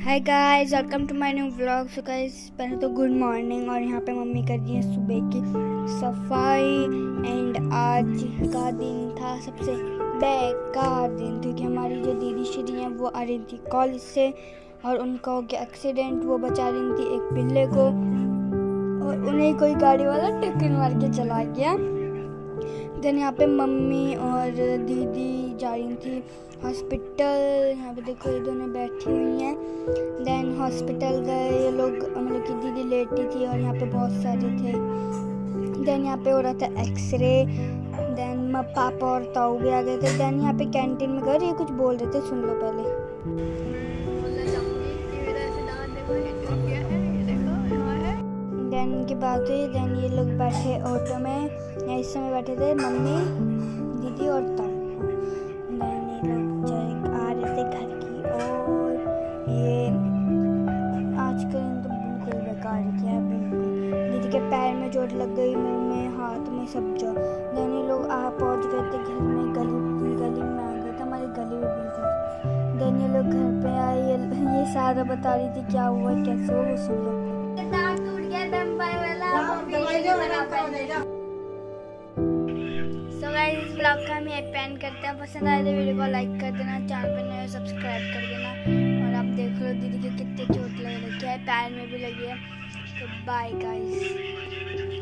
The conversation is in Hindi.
Hi guys, welcome to my new vlog. So guys, पहले तो गुड मॉर्निंग। और यहाँ पे मम्मी कर रही है सुबह की सफाई। एंड आज का दिन था सबसे बेकार दिन, क्योंकि हमारी जो दीदी श्री हैं वो आ रही थी कॉलेज से और उनका हो गया एक्सीडेंट। वो बचा रही थी एक पिल्ले को और उन्हें कोई गाड़ी वाला टक्कर मार के चला गया। देन यहाँ पे मम्मी और दीदी जा रही थी हॉस्पिटल। यहाँ पे देखो ये दोनों बैठी हुई हैं। देन हॉस्पिटल गए ये लोग, मतलब कि दीदी लेटी थी और यहाँ पे बहुत सारे थे। देन यहाँ पे हो रहा था एक्सरे। देन पापा और ताऊ भी आ गए थे। देन यहाँ पे कैंटीन में गए, ये कुछ बोल रहे थे, सुन लो पहले। देन उनकी बात हुई। देन ये लोग बैठे ऑटो में, इस समय बैठे थे मम्मी, दीदी और ताऊ। देन ये लोग आ रहे थे घर की। और ये आज का दिन तो बिल्कुल बेकार किया है, बिल्कुल। दीदी के पैर में चोट लग गई, मुंह में, हाथ में, सब जो। देन ये लोग पहुंच गए थे घर में, गली में आ गए थे, हमारी गली में बिल्कुल। देन ये लोग घर पे आए, ये सारा बता रही थी क्या हुआ कैसे हुआ, वो सुन लो। सो गाइस, इस ब्लॉग का हम यहीं पे एंड करते हैं। पसंद आए तो वीडियो को लाइक कर देना, चैनल पर नए सब्सक्राइब कर देना। और आप देख लो दीदी के कितने चोट लग रखी है, पैर में भी लगी है। तो बाय गाइस।